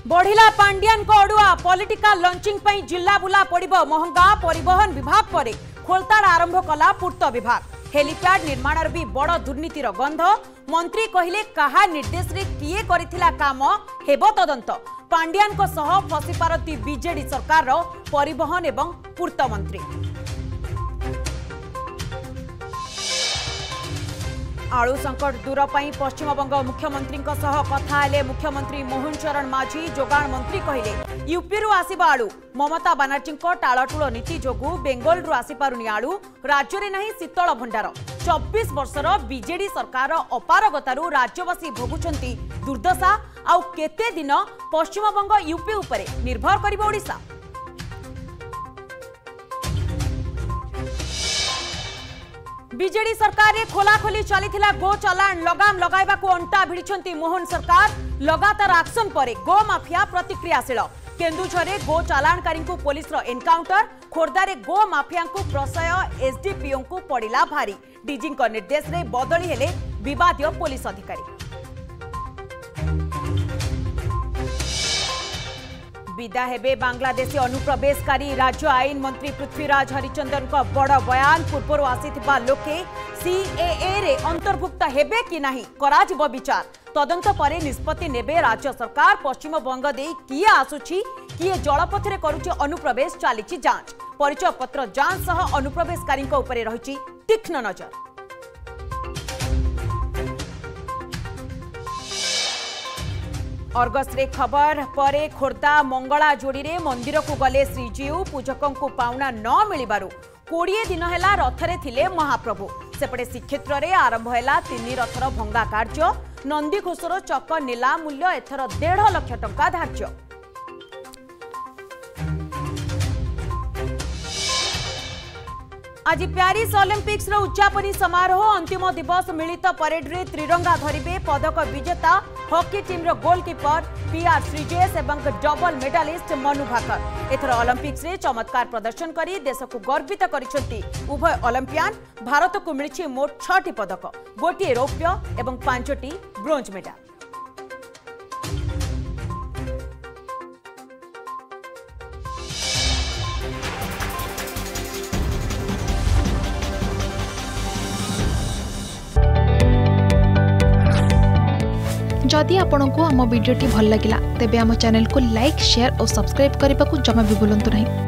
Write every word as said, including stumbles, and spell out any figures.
बढ़िला पांड्यान को अड़ुआ political launching पई जिला बुला पड़िबो महंगा परिवहन विभाग परे खोलताड़ आरंभ कला पूर्त विभाग। हेलीपैड निर्माण भी बड़ दुर्नीतिर गंध। मंत्री कहिले कहा निर्देश रे किए करिथिला काम हेबो तदंत। पांड्यान को सह फसी पारती बीजेडी सरकार रो परिवहन एवं पूर्त मंत्री। आलू संकट दूर पई पश्चिमबंग मुख्यमंत्री सह कथा हेले मुख्यमंत्री मोहन चरण माझी। जोगाण मंत्री कहिले यूपी रु आसीबा आलू। ममता बनर्जी टालटुल नीति जोगु बेंगल रु आसी पारुनी आलू। राज्य रे नहीं शीतल भंडार। चौबीस वर्षर बीजेडी सरकार अपारगतारु राज्यवासी भोगुचंती दुर्दशा। आउ केते दिन पश्चिमबंग यूपी उपरे निर्भर करिबो ओडिशा। बीजेडी सरकार रे खोलाखोली चलीथिला गो चालान लगाम लगाइबाकू अंटा भिड़िछंती मोहन सरकार। लगातार एक्शन परे गो माफिया प्रतिक्रियाशील। केन्दुझरे गो चालानकारी को पुलिस रो एनकाउंटर। खोर्धारे गो माफिया को प्रशय एसडीपीओ को पड़िला भारी। डीजी को निर्देश रे बदली हेले विवादीय पुलिस अधिकारी। विदा हेबे बांग्लादेशी अनुप्रवेशकारी। राज्य आईन मंत्री पृथ्वीराज हरिचंदन का बड़ बयान। पूर्व आसीथिबा लोके सीएए रे अंतर्भुक्त हेबे कि नाही कराजिबो विचार। तदंत परे निष्पत्ति नेबे राज्य सरकार। पश्चिम बंग दे किए आसुछि किए जलपथ रे करूछि अनुप्रवेश चालिछि जांच। परिचय पत्र जांच सह अनुप्रवेशकारी उपरे रहिछि तीक्ष्ण नजर। अर्गस रे खबर परे खोर्धा मंगला जोड़ी रे मंदिर को गले श्रीजीउ। पूजकों को पाउना न मिलिबारु कोड़े दिन है रथरे थिले महाप्रभु। सेपटे श्रीक्षेत्र रे आरंभ है तीन रथर भंगा कार्य। नंदीघोषर चक नीला मूल्य एथर डेढ़ लक्ष टंका धार्य। आज प्यारिस ओलंपिक्स रो उद्यापनी समारोह। अंतिम दिवस मिलित परेड रे त्रिरंगा धरिबे पदक विजेता हॉकी टीम रो गोलकीपर पीआर श्रीजेश एवं डबल मेडालिस्ट मनु भाकर। एथर ओलंपिक्स रे चमत्कार प्रदर्शन करी देश को गर्वित करिसेंती उभय ओलंपियन। भारत को मिलिछि मोट छह पदक, गोटे रौप्य एवं पांचटी ब्रोंज मेडल। जदि आपंक आम भिडी भल लगा तेब आम चैनल को लाइक शेयर और सब्सक्राइब करने को जमा भी भूलु नहीं।